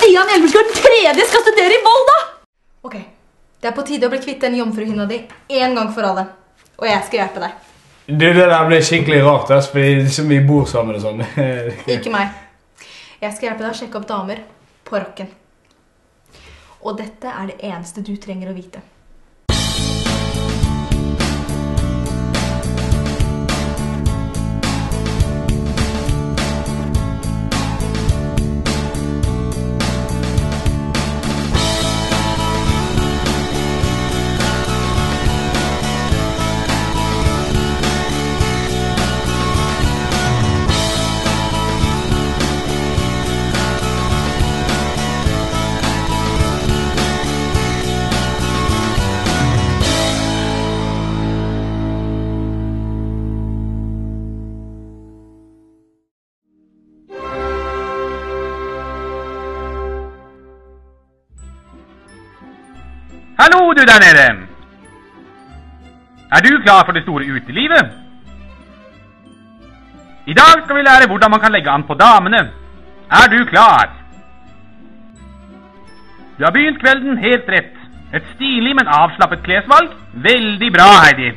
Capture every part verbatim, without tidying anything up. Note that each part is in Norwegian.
Stian Elversgaard den tredje skal studere i Volda! Ok, det er på tide å bli kvitt den jomfruhinna di en gang for alle. Og jeg skal hjelpe deg. Du, det der blir skikkelig rart, ass, fordi liksom vi bor sammen og sånn. Ikke meg. Jeg skal hjelpe deg å sjekke opp damer på rocken. Og dette er det eneste du trenger å vite. Hallo du der nede! Er du klar for det store utelivet? I dag skal vi lære hvordan man kan legge an på damene. Er du klar? Du har begynt kvelden helt rett. Et stilig, men avslappet klesvalg. Veldig bra, Heidi.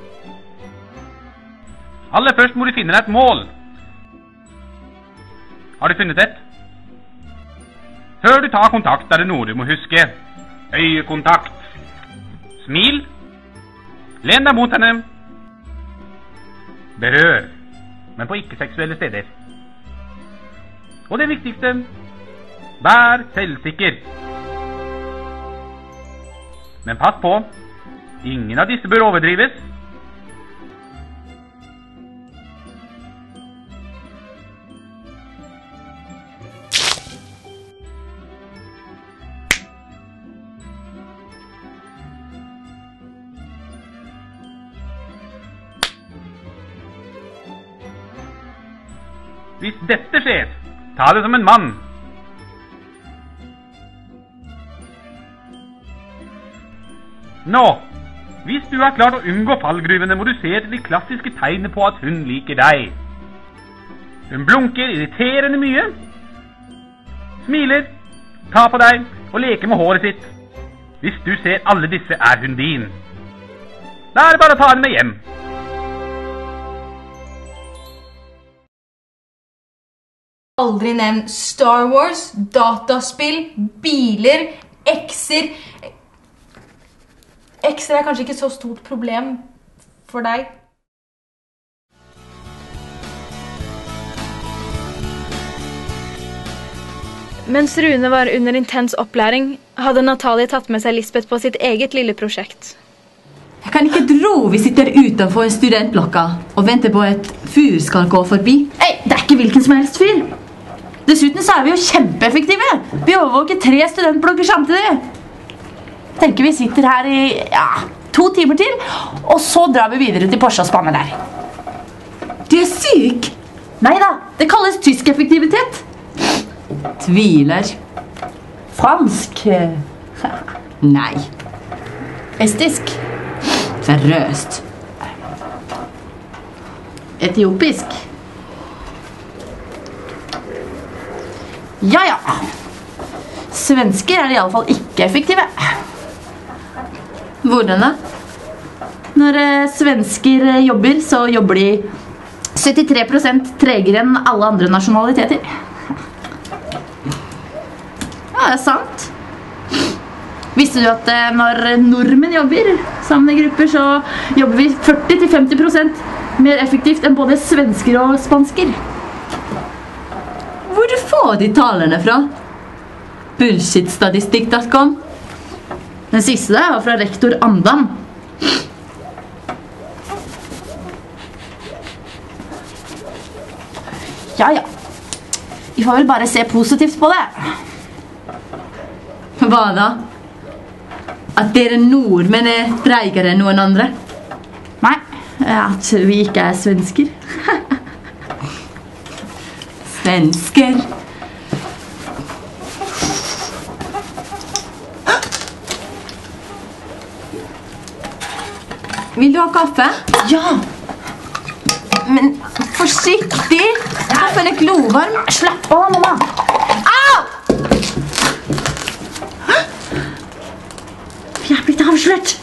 Aller først må du finne deg et mål. Har du funnet et? Før du tar kontakt, er det noe du må huske. Øyekontakt. Smil. Len deg mot henne. Berør, men på ikke-seksuelle steder. Og det viktigste, vær selvsikker. Men pass på, ingen av disse bør overdrives. Hvis dette skjer, ta det som en mann. Nå, hvis du har klart å unngå fallgruvene, må du se etter de klassiske tegnene på at hun liker deg. Hun blunker irriterende mye, smiler, tar på deg og leker med håret sitt. Hvis du ser alle disse, er hun din. Da er det bare å ta henne med hjem. Aldri nevn Star Wars, dataspill, biler, ekser. Ekser er kanskje ikke så stort problem for deg. Mens Rune var under intens opplæring, hadde Natalie tatt med seg Lisbeth på sitt eget lille prosjekt. Jeg kan ikke tro vi sitter utenfor studentblokka og venter på et fyr skal gå forbi. Nei, det er ikke hvilken som helst fyr. Dessuten så er vi jo kjempeeffektive. Vi overvåker tre studentblokker samtidig. Tenker vi sitter her i ja, to timer til, og så drar vi videre til Porsche og spanner der. Du er syk? Neida, det kalles tysk effektivitet. Tviler. Fransk? Nei. Estisk? Seriøst. Etiopisk? Ja, ja. Svensker er i alle fall ikke effektive. Hvordan da? Når eh, svensker jobber, så jobber de syttitre prosent tregere enn alle andre nasjonaliteter. Ja, det er sant. Visste du at eh, når nordmenn jobber sammen i grupper, så jobber vi førti til femti prosent mer effektivt enn både svensker og spansker? Hvor du får de talene fra? bullshitstatistikk punktum com. Den siste der var fra rektor Andam. Ja, ja. Vi får vel bare se positivt på det. Hva da? At dere nordmenn er dreigere enn noen andre? Nei, at vi ikke er svensker. Svensker. Vil du ha kaffe? Ja. Men forsiktig. Kaffen er glovarm. Slapp av, mamma. Au! slutt!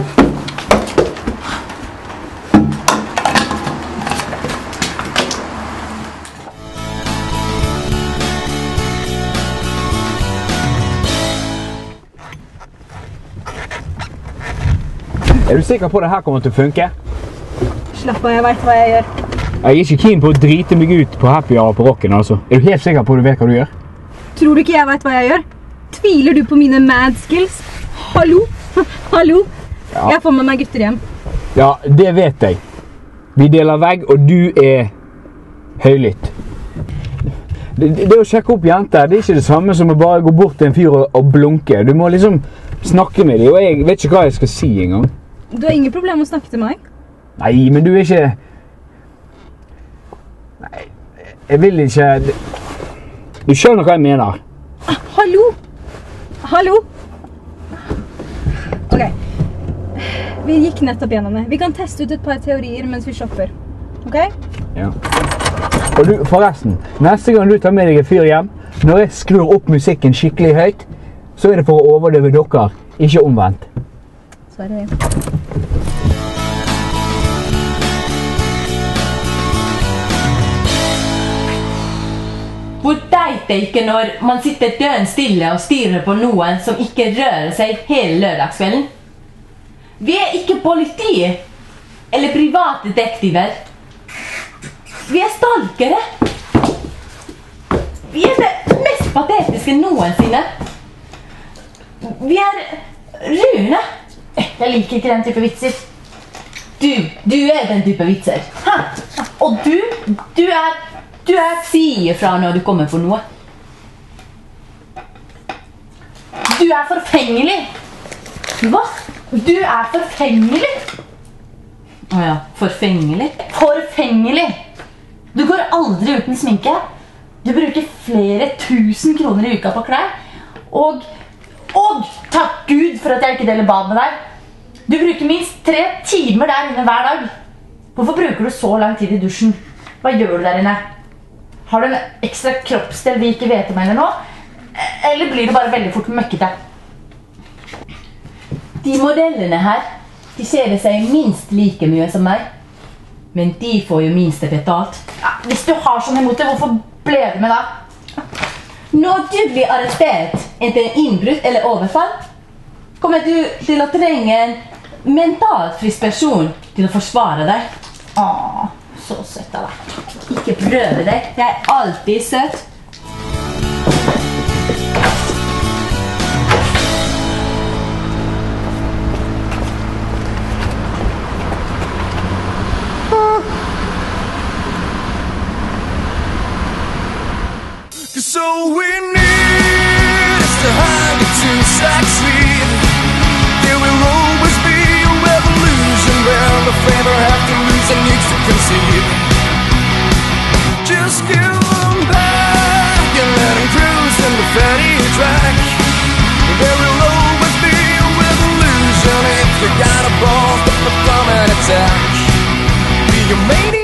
Er du sikker på at dette kommer til å funke? Slapp av, jeg vet hva jeg gjør. Jeg er ikke keen på å drite meg ut på happy hour på rocken, altså. Er du helt sikker på at du vet hva du gjør? Tror du ikke jeg vet hva jeg gjør? Tviler du på mine mad skills? Hallo? Hallo? Ja. Jeg får med meg gutter hjem. Ja, det vet jeg. Vi deler vegg, og du er høylytt. Det, det, det å sjekke opp jenter, det er ikke det samme som å bare gå bort til en fyr og, og blunke. Du må liksom snakke med dem, og jeg vet ikke hva jeg skal si engang. Du har ingen problem med å snakke til meg? Nei, men du er ikke... Nei, jeg vil ikke... Du skjønner hva jeg mener. Ah, hallo? Hallo? Ok. Vi gikk nettopp gjennom det. Vi kan teste ut et par teorier mens vi shopper. Ok? Ja. Og du, forresten, neste gang du tar med deg en fyr hjem, når jeg skrur opp musikken skikkelig høyt, så er det for å overdøve dere, ikke omvendt. Sorry. Hvor teit det ikke når man sitter døden stille og styrer på noen som ikke rører seg hele lørdagskvelden? Vi er ikke politi eller privatdetektiver. Vi er stalkere. Vi er det mest patetiske noensinne. Vi er Rune. Jeg liker ikke den type vitser. Du, du er den type vitser. Ha? Og du, du er... Du er sier fra når du kommer for noe. Du er forfengelig. Hva? Du er forfengelig. Åja, forfengelig. Forfengelig. Du går aldri uten sminke. Du bruker flere tusen kroner i uka på klær. Og, og takk Gud for at jeg ikke deler bad med deg. Du bruker minst tre timer der inne hver dag. Hvorfor bruker du så lang tid i dusjen? Hva gjør du der inne? Har du en ekstra kroppsdel vi ikke vet om eller nå? Eller blir det bare veldig fort møkkete? De modellene her, de ser seg minst like mye som meg. Men de får jo minst betalt. Ja, hvis du har sånn imot det, hvorfor ble du med da? Når du blir arrestert etter innbrudd eller overfall, kommer du til å trenge en mentalt frisk person til å forsvare deg. Åh, så søtt av deg. Ikke prøve deg. Jeg er alltid søt. So we need is to hide it to succeed. There will always be a revolution where the favor have to lose and needs to concede. Just give them back and let them cruise in the fatty track. There will always be a revolution if you got a ball to become an attack. Be a maniac.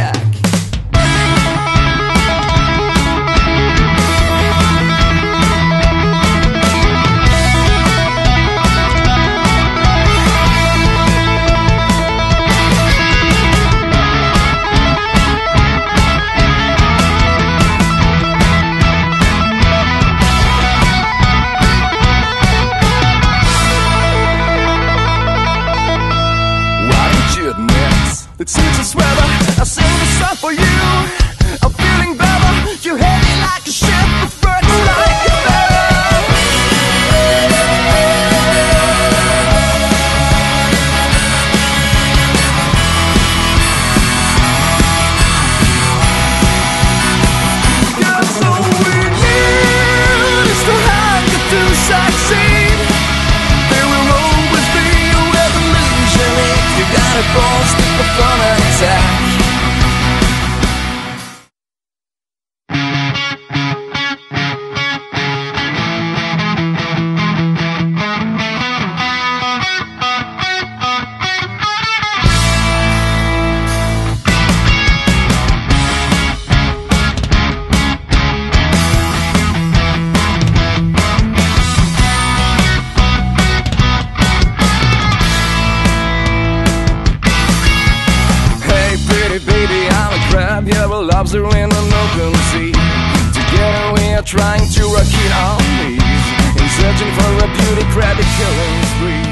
It seems as whether I sing this song for you. I'm feeling better. You hit me like a ship, the first like a feather. Cause all we need is to hide it to succeed. There will always be a revolution if you got it balls. From an attack. you're a lobster in an open sea. Together we are trying to rock it on knees, in searching for a beauty credit killing spree.